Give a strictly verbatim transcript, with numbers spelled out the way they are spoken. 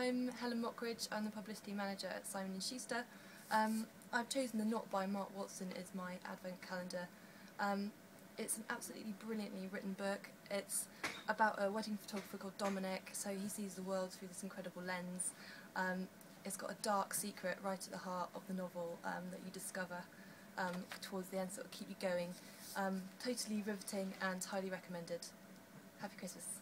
I'm Helen Mockridge. I'm the Publicity Manager at Simon and Schuster. Um, I've chosen The Knot by Mark Watson as my advent calendar. Um, it's an absolutely brilliantly written book. It's about a wedding photographer called Dominic, so he sees the world through this incredible lens. Um, it's got a dark secret right at the heart of the novel um, that you discover um, towards the end, sort of keep you going. Um, totally riveting and highly recommended. Happy Christmas.